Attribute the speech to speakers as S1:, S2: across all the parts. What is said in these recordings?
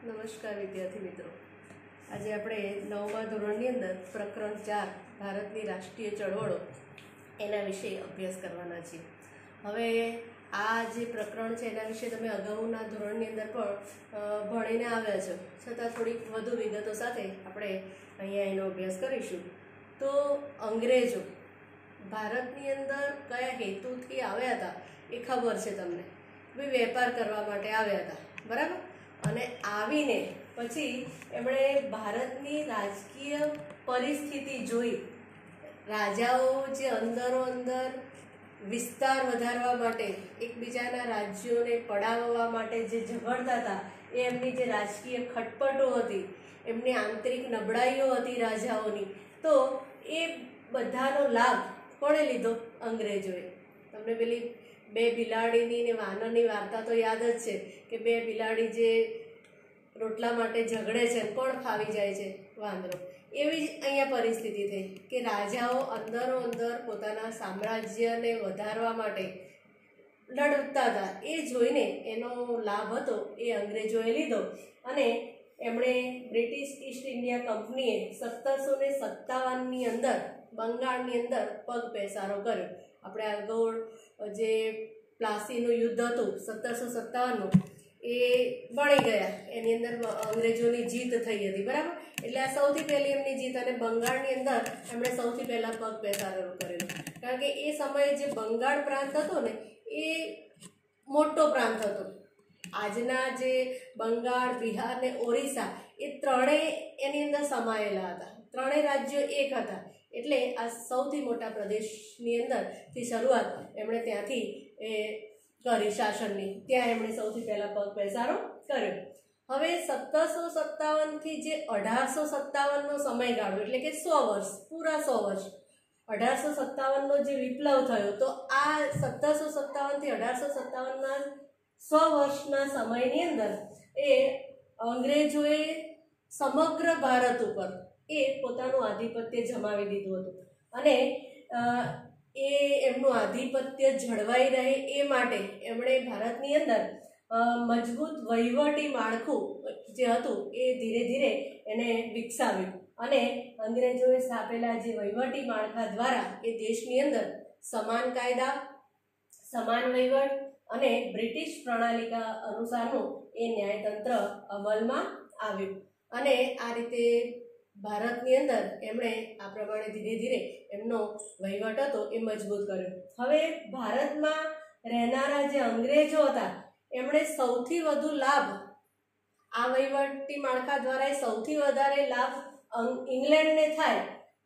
S1: નમસ્કાર વિદ્યાર્થી મિત્રો, આજે આપણે 9મા ધોરણની અંદર પ્રકરણ 4 ભારતની રાષ્ટ્રીય ચળવળો એના વિશે અભ્યાસ કરવાના છીએ. હવે આ જે પ્રકરણ છે એના વિશે તમે અગાઉના ધોરણની અંદર પણ ભણીને આવ્યા છો, છતાં થોડીક વધુ વિગતો સાથે આપણે અહીંયા એનો અભ્યાસ કરીશું. તો અંગ્રેજો ભારતની અંદર કયા હેતુથી આવ્યા હતા એ ખબર છે તમને. ભાઈ વેપાર કરવા માટે આવ્યા હતા, બરાબર. અને આવીને પછી એમણે ભારતની રાજકીય પરિસ્થિતિ જોઈ. રાજાઓ જે અંદરો અંદર વિસ્તાર વધારવા માટે એકબીજાના રાજ્યોને પડાવવા માટે જે ઝઘડતા હતા, એ એમની જે રાજકીય ખટપટો હતી, એમની આંતરિક નબળાઈઓ હતી રાજાઓની, તો એ બધાનો લાભ કોણે લીધો? અંગ્રેજોએ. તમને પેલી બે બિલાડીની ને વાનરની વાર્તા તો યાદ જ છે કે બે બિલાડી જે રોટલા માટે ઝઘડે છે, કોણ ફાવી જાય છે? વાંદરો. એવી જ અહીંયા પરિસ્થિતિ થઈ કે રાજાઓ અંદરો અંદર પોતાના સામ્રાજ્યને વધારવા માટે લડતા હતા. એ જોઈને એનો લાભ હતો એ અંગ્રેજોએ લીધો અને એમણે બ્રિટિશ ઈસ્ટ ઇન્ડિયા કંપનીએ 1757ની અંદર બંગાળની અંદર પગ પેસારો કર્યો. આપણે આગળ જે પ્લાસીનું યુદ્ધ હતું 1757નું એ ભણી ગયા, એની અંદર અંગ્રેજોની જીત થઈ હતી, બરાબર. એટલે આ સૌથી પહેલી એમની જીત, અને બંગાળની અંદર એમણે સૌથી પહેલાં પગ પેસારો કરેલો. કારણ કે એ સમયે જે બંગાળ પ્રાંત હતો ને એ મોટો પ્રાંત હતો. આજના જે બંગાળ, બિહાર ને ઓરિસ્સા એ ત્રણેય એની અંદર સમાયેલા હતા. ત્રણેય રાજ્યો એક હતા. એટલે આ સૌથી મોટા પ્રદેશની અંદરથી શરૂઆત એમણે ત્યાંથી કરી શાસનની. ત્યાં એમણે સૌથી પહેલાં પગ પેસારો કર્યો. હવે 1757થી જે 1857નો સમયગાળો, એટલે કે 100 વર્ષ, પૂરા 100 વર્ષ, 1857નો જે વિપ્લવ થયો, તો આ 1757થી 1857ના 100 વર્ષના સમયની અંદર એ અંગ્રેજોએ સમગ્ર ભારત ઉપર એ પોતાનું આધિપત્ય જમાવી દીધું હતું. અને એ એમનું આધિપત્ય જળવાઈ રહે એ માટે એમણે ભારતની અંદર મજબૂત વહીવટી માળખું જે હતું એ ધીરે ધીરે એને વિકસાવ્યું. અને અંગ્રેજોએ સ્થાપેલા જે વહીવટી માળખા દ્વારા એ દેશની અંદર સમાન કાયદા, સમાન વહીવટ અને બ્રિટિશ પ્રણાલિકા અનુસારનું એ ન્યાયતંત્ર અમલમાં આવ્યું. અને આ રીતે ભારતની અંદર એમણે આ પ્રમાણે ધીરે ધીરે એમનો વહીવટ હતો એ મજબૂત કર્યો. હવે ભારતમાં રહેનારા જે અંગ્રેજો હતા એમણે સૌથી વધુ લાભ આ વહીવટી માળખા દ્વારા સૌથી વધારે લાભ ઇંગ્લેન્ડને થાય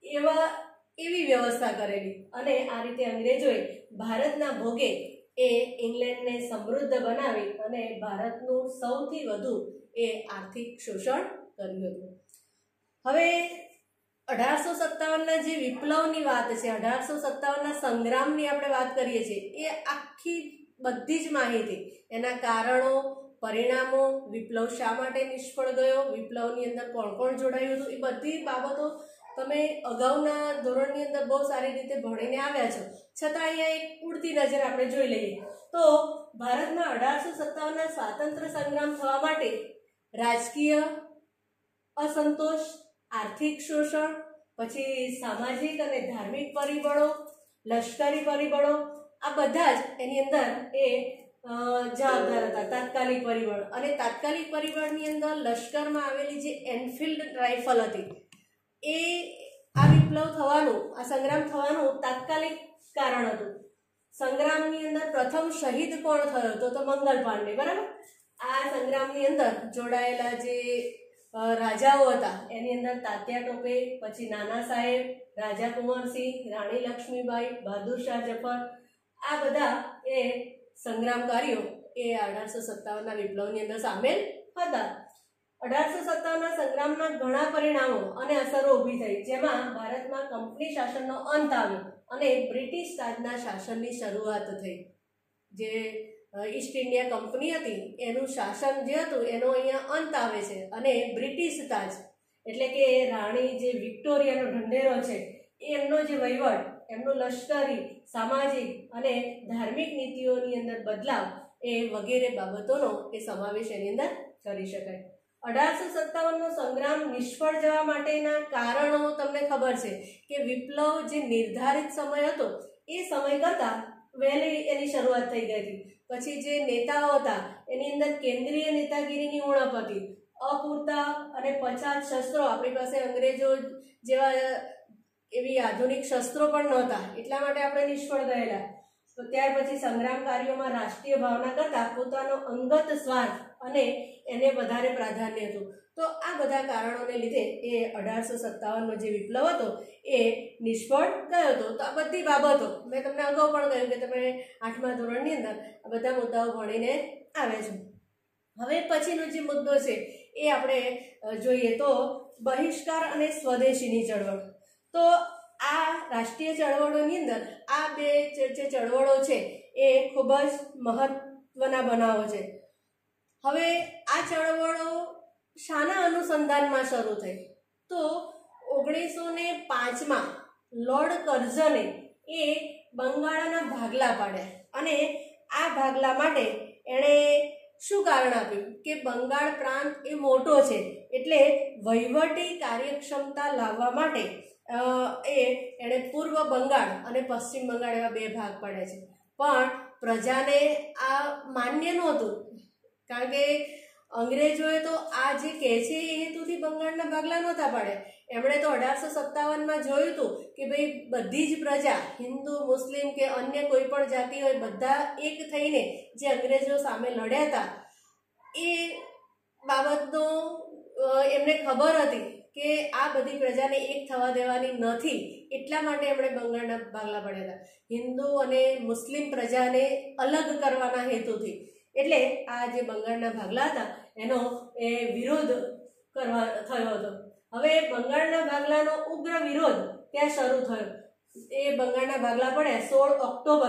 S1: એવી વ્યવસ્થા કરેલી. અને આ રીતે અંગ્રેજોએ ભારતના ભોગે એ ઇંગ્લેન્ડને સમૃદ્ધ બનાવી અને ભારતનું સૌથી વધુ એ આર્થિક શોષણ કર્યું હતું. હવે 1857ના જે વિપ્લવની વાત છે, 1857ના સંગ્રામની આપણે વાત કરીએ છીએ, એ આખી બધી જ માહિતી, એના કારણો, પરિણામો, વિપ્લવ શા માટે નિષ્ફળ ગયો, વિપ્લવની અંદર કોણ કોણ જોડાયું હતું, એ બધી બાબતો તમે અગાઉના ધોરણની અંદર બહુ સારી રીતે ભણીને આવ્યા છો. છતાં અહીંયા એક ઉડતી નજર આપણે જોઈ લઈએ તો ભારતમાં 1857ના સ્વાતંત્ર્ય સંગ્રામ થવા માટે રાજકીય અસંતોષ, આર્થિક શોષણ, પછી સામાજિક અને ધાર્મિક પરિબળો, લશ્કરી પરિબળો, આ બધા જ એની અંદર એ જવાબદાર હતા. તાત્કાલિક પરિબળ, અને તાત્કાલિક પરિબળની અંદર લશ્કરમાં આવેલી જે એનફિલ્ડ રાઇફલ હતી, એ આ વિપ્લવ થવાનું, આ સંગ્રામ થવાનું તાત્કાલિક કારણ હતું. સંગ્રામની અંદર પ્રથમ શહીદ કોણ થયો હતો? તો મંગલ પાંડે, બરાબર. આ સંગ્રામની અંદર જોડાયેલા જે રાજાઓ હતા એની અંદર તાત્યા ટોપે, પછી નાના સાહેબ, રાજા કુંવરસિંહ, રાણી લક્ષ્મીબાઈ, બહાદુર શાહ જફર, આ બધા એ સંગ્રામકારીઓ એ 1857ના વિપ્લવની અંદર સામેલ હતા. 1857ના સંગ્રામના ઘણા પરિણામો અને અસરો ઊભી થઈ, જેમાં ભારતમાં કંપની શાસનનો અંત આવ્યો અને બ્રિટિશ તાજના શાસનની શરૂઆત થઈ. જે ઈસ્ટ ઇન્ડિયા કંપની હતી એનું શાસન જે હતું એનો અહીંયા અંત આવે છે, અને બ્રિટિશ તાજ એટલે કે રાણી જે વિક્ટોરિયાનો ઢંઢેરો છે એમનો જે વહીવટ, એમનું લશ્કરી, સામાજિક અને ધાર્મિક નીતિઓની અંદર બદલાવ, એ વગેરે બાબતોનો એ સમાવેશ એની અંદર કરી શકાય. 1857નો સંગ્રામ નિષ્ફળ જવા માટેના કારણો તમને ખબર છે કે વિપ્લવ જે નિર્ધારિત સમય હતો એ સમય કરતાં વહેલી એની શરૂઆત થઈ ગઈ હતી. પછી જે નેતાઓ હતા એની અંદર કેન્દ્રીય નેતાગીરીની ઉણપ હતી, અપૂરતા અને પછાત શસ્ત્રો, આપણી પાસે અંગ્રેજો જેવા એવી આધુનિક શસ્ત્રો પણ નહોતા, એટલા માટે આપણે નિષ્ફળ ગયેલા. તો ત્યાર પછી સંગ્રામ કાર્યોમાં રાષ્ટ્રીય ભાવના કરતાં પોતાનો અંગત સ્વાર્થ અને એને વધારે પ્રાધાન્ય હતું. તો આ બધા કારણોને લીધે એ 1857નો જે વિપ્લવ હતો એ નિષ્ફળ ગયો હતો. તો આ બધી બાબતો મેં તમને અગાઉ પણ કહ્યું કે તમે 8મા ધોરણની અંદર આ બધા મુદ્દાઓ ભણીને આવે છે. હવે પછીનો જે મુદ્દો છે એ આપણે જોઈએ તો બહિષ્કાર અને સ્વદેશીની ચળવળ. તો આ રાષ્ટ્રીય ચળવળોની અંદર આ બે જે ચળવળો છે એ ખૂબ જ મહત્વના બનાવો છે. હવે આ ચળવળો શાના અનુસંધાનમાં શરૂ થઈ? તો 1905માં લોર્ડ કર્ઝને એ બંગાળના ભાગલા પાડ્યા અને આ ભાગલા માટે એણે શું કારણ આપ્યું કે બંગાળ પ્રાંત એ મોટો છે એટલે વહીવટી કાર્યક્ષમતા લાવવા માટે એણે પૂર્વ બંગાળ અને પશ્ચિમ બંગાળ એવા બે ભાગ પાડ્યા છે. પણ પ્રજાને આ માન્ય નહોતું, કારણ કે અંગ્રેજોએ તો આ જે કહે છે એ હેતુથી બંગાળના ભાગલા નહોતા પાડ્યા. એમણે તો 1857માં જોયું હતું કે ભાઈ બધી જ પ્રજા, હિન્દુ, મુસ્લિમ કે અન્ય કોઈ પણ જાતિ હોય, બધા એક થઈને જે અંગ્રેજો સામે લડ્યા હતા એ બાબતનો એમને ખબર હતી કે આ બધી પ્રજાને એક થવા દેવાની નથી, એટલા માટે એમણે બંગાળના ભાગલા પાડ્યા હતા, હિન્દુ અને મુસ્લિમ પ્રજાને અલગ કરવાના હેતુથી. એટલે આ જે બંગાળના ભાગલા હતા એનો એ વિરોધ થયો હતો. હવે બંગાળના ભાગલાનો ઉગ્ર વિરોધ ત્યાં શરૂ થયો. એ બંગાળના ભાગલા પડ્યા 16 ઓક્ટોબર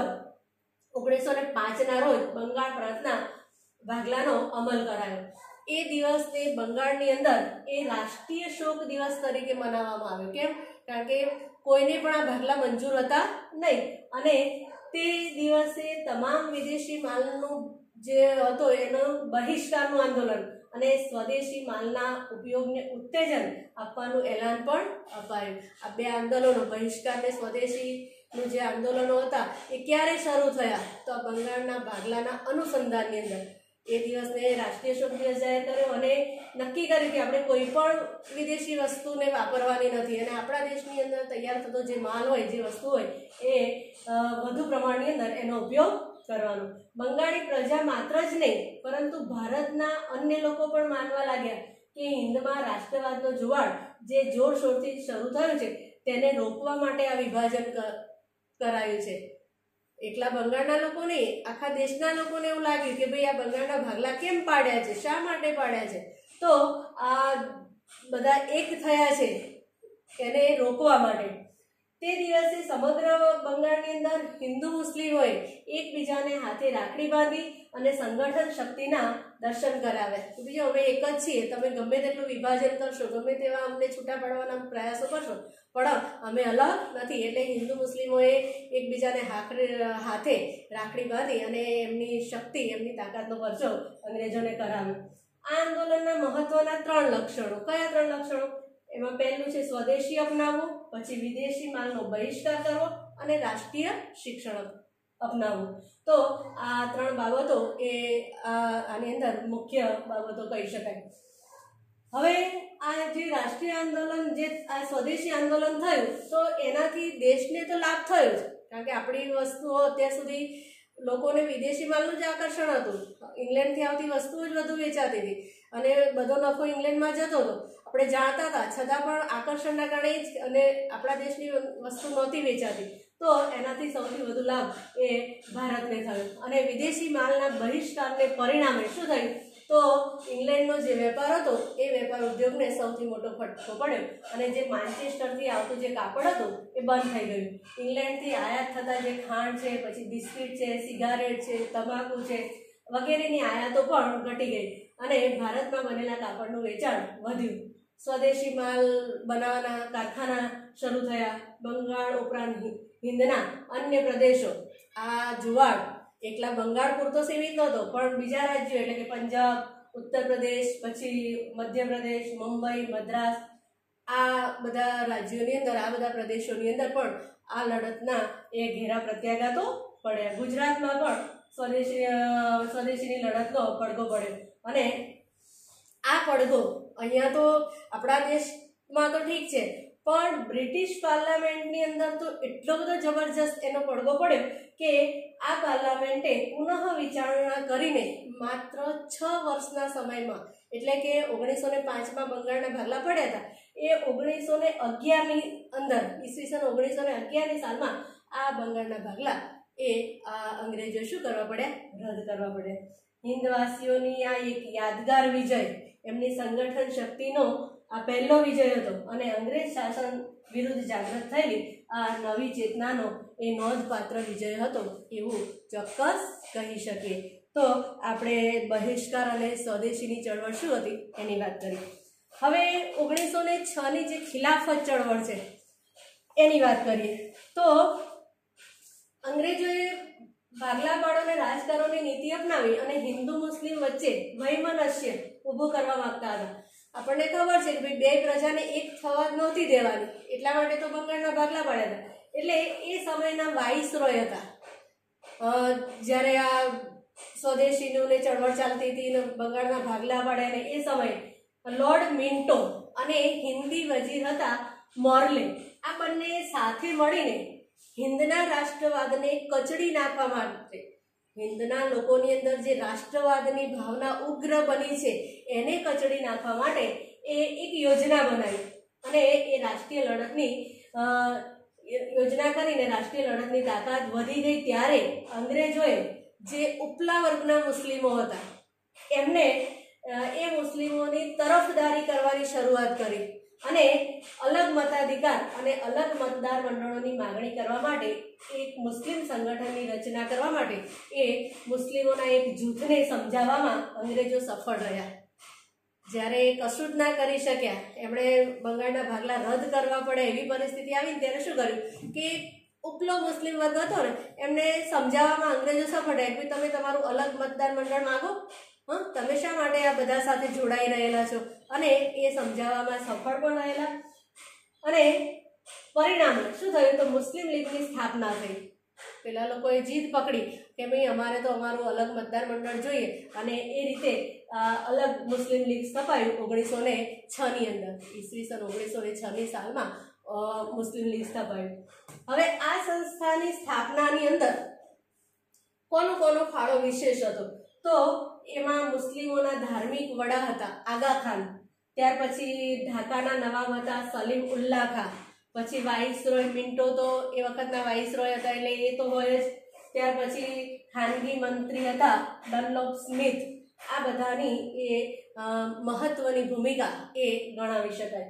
S1: 1905ના રોજ બંગાળ પ્રાંતના ભાગલાનો અમલ કરાયો. એ દિવસને બંગાળની અંદર એ રાષ્ટ્રીય શોક દિવસ તરીકે મનાવવામાં આવ્યો. કેમ? કારણ કે કોઈને પણ આ ભાગલા મંજૂર હતા નહીં અને તે દિવસે તમામ વિદેશી માલનું જે હતો એનો બહિષ્કારનું આંદોલન અને સ્વદેશી માલના ઉપયોગને ઉત્તેજન આપવાનું એલાન પણ અપાયું. આ બે આંદોલનો, બહિષ્કાર અને સ્વદેશીનું જે આંદોલનો હતા એ ક્યારે શરૂ થયા? તો આ બંગાળના ભાગલાના અનુસંધાનની અંદર એ દિવસને રાષ્ટ્રીય શોક દિવસ જાહેર કર્યો અને નક્કી કર્યું કે આપણે કોઈ પણ વિદેશી વસ્તુને વાપરવાની નથી અને આપણા દેશની અંદર તૈયાર થતો જે માલ હોય, જે વસ્તુ હોય એ વધુ પ્રમાણની અંદર એનો ઉપયોગ કરવાનો. બંગાળી પ્રજા માત્ર જ નહીં પરંતુ ભારતના અન્ય લોકો પણ માનવા લાગ્યા કે હિન્દમાં રાષ્ટ્રવાદનો જુવાળ જે જોરશોરથી શરૂ થયો છે તેને રોકવા માટે આ વિભાજન કરાયું છે. એકલા બંગાળના લોકો નહીં, આખા દેશના લોકોને એવું લાગ્યું કે ભાઈ આ બંગાળના ભાગલા કેમ પાડ્યા છે, શા માટે પાડ્યા છે? તો આ બધા એક થયા છે એને રોકવા માટે. તે દિવસે સમગ્ર બંગાળની અંદર હિન્દુ મુસ્લિમોએ એકબીજાને હાથે રાખડી બાંધી અને સંગઠન શક્તિના દર્શન કરાવ્યા. બીજો હવે એક જ છીએ, તમે ગમે તેટલું વિભાજન કરશો, ગમે તેવા અમને છૂટા પાડવાના પ્રયાસો કરશો, પણ અમે અલગ નથી. એટલે હિન્દુ મુસ્લિમોએ એકબીજાને હાથે રાખડી બાંધી અને એમની શક્તિ, એમની તાકાતનો પરચો અંગ્રેજોને કરાવ્યો. આ આંદોલનના મહત્વના 3 લક્ષણો. કયા 3 લક્ષણો? એમાં પહેલું છે સ્વદેશી અપનાવવું, પછી વિદેશી માલનો બહિષ્કાર કરવો અને રાષ્ટ્રીય શિક્ષણ અપનાવવું. તો આ 3 બાબતો એ આની અંદર મુખ્ય બાબતો કહી શકાય. હવે આ જે રાષ્ટ્રીય આંદોલન, જે આ સ્વદેશી આંદોલન થયું તો એનાથી દેશને તો લાભ થયો જ, કારણ કે આપણી વસ્તુઓ અત્યાર સુધી લોકોને વિદેશી માલનું જ આકર્ષણ હતું. ઇંગ્લેન્ડથી આવતી વસ્તુઓ જ વધુ વેચાતી હતી અને બધો નફો ઇંગ્લેન્ડમાં જતો હતો, આપણે જાણતા હતા. છતાં પણ આકર્ષણના કારણે જ અને આપણા દેશની વસ્તુ નહોતી વેચાતી, તો એનાથી સૌથી વધુ લાભ એ ભારતને થયો. અને વિદેશી માલના બહિષ્કારને પરિણામે શું થયું? તો ઇંગ્લેન્ડનો જે વેપાર હતો એ વેપાર ઉદ્યોગને સૌથી મોટો ફટકો પડ્યો અને જે માન્ચેસ્ટરથી આવતું જે કાપડ હતું એ બંધ થઈ ગયું. ઇંગ્લેન્ડથી આયાત થતા જે ખાંડ છે, પછી બિસ્કિટ છે, સિગારેટ છે, તમાકુ છે વગેરેની આયાતો પણ ઘટી ગઈ અને ભારતમાં બનેલા કાપડનું વેચાણ વધ્યું. સ્વદેશી માલ બનાવવાના કારખાના શરૂ થયા. બંગાળ ઉપરાંત હિંદના અન્ય પ્રદેશો, આ જુવાળ એકલા બંગાળ પૂરતો સીમિત નહોતો, પણ બીજા રાજ્યો એટલે કે પંજાબ, ઉત્તર પ્રદેશ, પછી મધ્યપ્રદેશ, મુંબઈ, મદ્રાસ, આ બધા રાજ્યોની અંદર, આ બધા પ્રદેશોની અંદર પણ આ લડતના એ ઘેરા પ્રત્યાઘાતો પડ્યા. ગુજરાતમાં પણ સ્વદેશીની લડતનો પડઘો પડ્યો. અને આ પડઘો અહીંયા તો આપણા દેશમાં તો ઠીક છે, પણ બ્રિટિશ પાર્લામેન્ટની અંદર તો એટલો બધો જબરજસ્ત એનો પડઘો પડ્યો કે આ પાર્લામેન્ટે પુનઃ વિચારણા કરીને માત્ર 6 વર્ષના સમયમાં, એટલે કે 1905માં બંગાળના ભાગલા પડ્યા હતા, એ 1911ની અંદર, ઈસવીસન 1911ની સાલમાં આ બંગાળના ભાગલા એ આ અંગ્રેજો શું કરવા પડ્યા? રદ કરવા પડ્યા. હિન્દવાસીઓની આ એક યાદગાર વિજય, એમની સંગઠન શક્તિનો આ પહેલો વિજય હતો અને અંગ્રેજ શાસન વિરુદ્ધ જાગૃત થયેલી આ નવી ચેતનાનો એ નોંધપાત્ર વિજય હતો એવું ચોક્કસ કહી શકીએ. તો આપણે બહિષ્કાર અને સ્વદેશીની ચળવળ શું હતી એની વાત કરી. હવે 1906ની જે ખિલાફત ચળવળ છે એની વાત કરીએ. તો અંગ્રેજોએ ભાગલાવાળોને રાજકારોની નીતિ અપનાવી અને હિન્દુ મુસ્લિમ વચ્ચે વૈમનસ્ય ઊભું કરવા માંગતા હતા. આપણને ખબર છે કે ભાઈ બે પ્રજાને એક થવા નહોતી દેવાની, એટલા માટે તો બંગાળના ભાગલા પડ્યા હતા. એટલે એ સમયના વાઇસરોય હતા. જ્યારે આ સ્વદેશીની ચળવળ ચાલતી હતી ને બંગાળના ભાગલા પડ્યા ને એ સમયે લોર્ડ મિન્ટો અને હિન્દી વજીર હતા મોર્લે, આ બંને સાથે મળીને હિન્દના રાષ્ટ્રવાદને કચડી નાખવા માટે, હિન્દના લોકોની અંદર જે રાષ્ટ્રવાદની ભાવના ઉગ્ર બની છે એને કચડી નાખવા માટે એ એક યોજના બનાવી અને એ રાષ્ટ્રીય લડતની યોજના કરીને રાષ્ટ્રીય લડતની તાકાત વધી ગઈ. ત્યારે અંગ્રેજોએ જે ઉપલા વર્ગના મુસ્લિમો હતા એમને એ મુસ્લિમોની તરફદારી કરવાની શરૂઆત કરી અને અલગ મતાધિકાર અને અલગ મતદાર મંડળોની માગણી કરવા માટે એક મુસ્લિમ સંગઠનની રચના કરવા માટે એ મુસ્લિમોના એક જૂથને સમજાવવામાં અંગ્રેજો સફળ રહ્યા. જ્યારે કશું જ ના કરી શક્યા, એમણે બંગાળના ભાગલા રદ કરવા પડે એવી પરિસ્થિતિ આવીને ત્યારે શું કર્યું કે ઉપલો મુસ્લિમ વર્ગ હતો ને એમને સમજાવવામાં અંગ્રેજો સફળ રહ્યા કે તમે તમારું અલગ મતદાર મંડળ માગો, તમે શા માટે આ બધા સાથે જોડાઈ રહેલા છો, અને એ સમજાવવામાં સફળ પણ રહેલા. અને પરિણામે શું થયું તો મુસ્લિમ લીગની સ્થાપના થઈ. પેલા લોકોએ જીદ પકડી કે ભાઈ અમારે તો અમારું અલગ મતદાર મંડળ જોઈએ અને એ રીતે અલગ મુસ્લિમ લીગ સ્થપાયું 1906ની અંદર, ઈસવીસન 1906ની સાલમાં મુસ્લિમ લીગ સ્થપાયું. હવે આ સંસ્થાની સ્થાપનાની અંદર કોનો ફાળો વિશેષ હતો તો એમાં મુસ્લિમોના ધાર્મિક વડા હતા આગા ખાન, ત્યાર પછી ઢાકાના નવાબ હતા સલીમ ઉલ્લા ખાન, પછી વાઇસરોય મિન્ટો તો એ વખતના વાઇસરોય હતા એટલે એ તો હોય જ, ત્યાર પછી ખાનગી મંત્રી હતા ડનલોપ સ્મિથ. આ બધાની એ મહત્વની ભૂમિકા એ ગણાવી શકાય.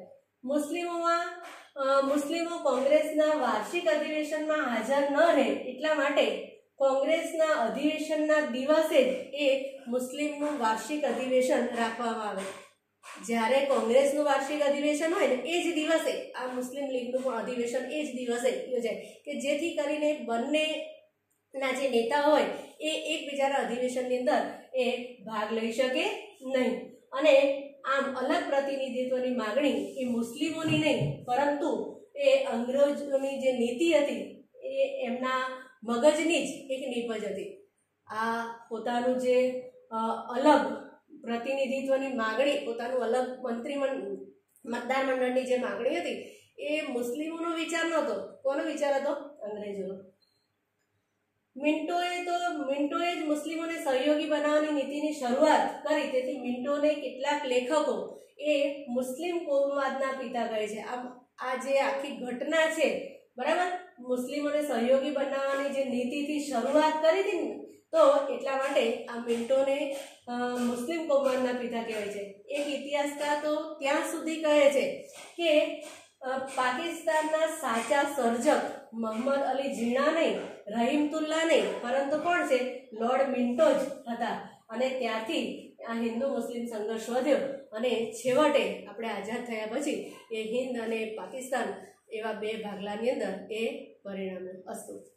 S1: મુસ્લિમો કોંગ્રેસના વાર્ષિક અધિવેશનમાં હાજર ન રહે એટલા માટે કોંગ્રેસના અધિવેશનના દિવસે જ એ મુસ્લિમનું વાર્ષિક અધિવેશન રાખવામાં આવે. જ્યારે કોંગ્રેસનું વાર્ષિક અધિવેશન હોય ને એ જ દિવસે આ મુસ્લિમ લીગનું પણ અધિવેશન એ જ દિવસે યોજાય કે જેથી કરીને બંનેના જે નેતા હોય એ એકબીજાના અધિવેશનની અંદર એ ભાગ લઈ શકે નહીં. અને આમ અલગ પ્રતિનિધિત્વની માગણી એ મુસ્લિમોની નહીં પરંતુ એ અંગ્રેજોની જે નીતિ હતી એ એમના મગજની જ એક નીપજ હતી. આ પોતાનું જે અલગ પ્રતિનિધિત્વની માગણી, પોતાનું અલગ મતદાર મંડળની જે માગણી હતી એ મુસ્લિમોનો વિચાર નહોતો. કોનો વિચાર હતો? અંગ્રેજોનો. મિન્ટોએ જ મુસ્લિમોને સહયોગી બનાવવાની નીતિની શરૂઆત કરી. તેથી મિન્ટોને કેટલાક લેખકો એ મુસ્લિમ કોમવાદના પિતા કહે છે. આ જે આખી ઘટના છે બરાબર, મુસ્લિમોને સહયોગી બનાવવાની જે નીતિથી શરૂઆત કરી હતી ને તો એટલા માટે આ મિન્ટોને મુસ્લિમ કોમવાદના પિતા કહેવાય છે. એક ઇતિહાસકાર તો ત્યાં સુધી કહે છે કે પાકિસ્તાનના સાચા સર્જક મોહમ્મદ અલી ઝીણા નહીં, રહીમતુલ્લા નહીં, પરંતુ કોણ છે? લોર્ડ મિન્ટો જ હતા. અને ત્યારથી આ હિન્દુ મુસ્લિમ સંઘર્ષ વધ્યો અને છેવટે આપણે આઝાદ થયા પછી એ હિન્દ અને પાકિસ્તાન એવા બે ભાગલાની અંદર એ પરિણામે અસ્તુ.